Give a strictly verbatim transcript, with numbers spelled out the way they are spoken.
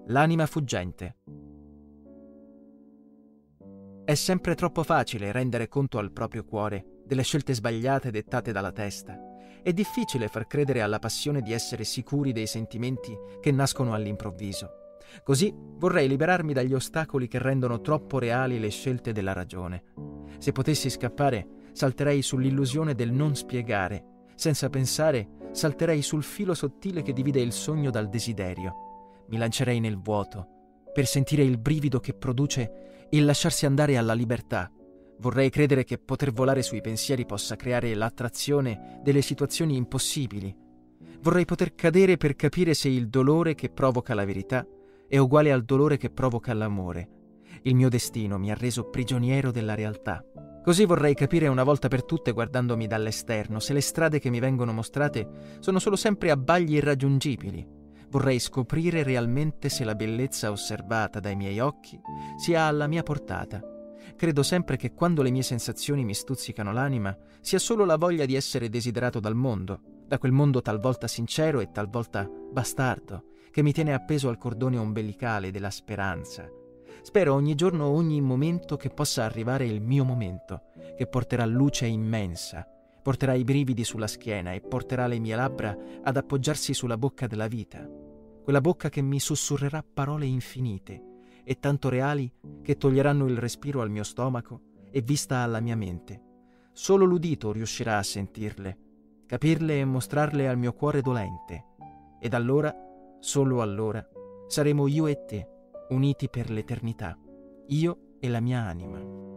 L'anima fuggente. È sempre troppo facile rendere conto al proprio cuore delle scelte sbagliate dettate dalla testa. È difficile far credere alla passione di essere sicuri dei sentimenti che nascono all'improvviso. Così vorrei liberarmi dagli ostacoli che rendono troppo reali le scelte della ragione. Se potessi scappare, salterei sull'illusione del non spiegare. Senza pensare, salterei sul filo sottile che divide il sogno dal desiderio. Mi lancerei nel vuoto per sentire il brivido che produce il lasciarsi andare alla libertà. Vorrei credere che poter volare sui pensieri possa creare l'attrazione delle situazioni impossibili. Vorrei poter cadere per capire se il dolore che provoca la verità è uguale al dolore che provoca l'amore. Il mio destino mi ha reso prigioniero della realtà. Così vorrei capire una volta per tutte, guardandomi dall'esterno, se le strade che mi vengono mostrate sono solo sempre abbagli irraggiungibili. Vorrei scoprire realmente se la bellezza osservata dai miei occhi sia alla mia portata. Credo sempre che quando le mie sensazioni mi stuzzicano l'anima sia solo la voglia di essere desiderato dal mondo, da quel mondo talvolta sincero e talvolta bastardo, che mi tiene appeso al cordone ombelicale della speranza. Spero ogni giorno, ogni momento che possa arrivare il mio momento, che porterà luce immensa, porterà i brividi sulla schiena e porterà le mie labbra ad appoggiarsi sulla bocca della vita. Quella bocca che mi sussurrerà parole infinite e tanto reali che toglieranno il respiro al mio stomaco e vista alla mia mente. Solo l'udito riuscirà a sentirle, capirle e mostrarle al mio cuore dolente. Ed allora, solo allora, saremo io e te, uniti per l'eternità, io e la mia anima.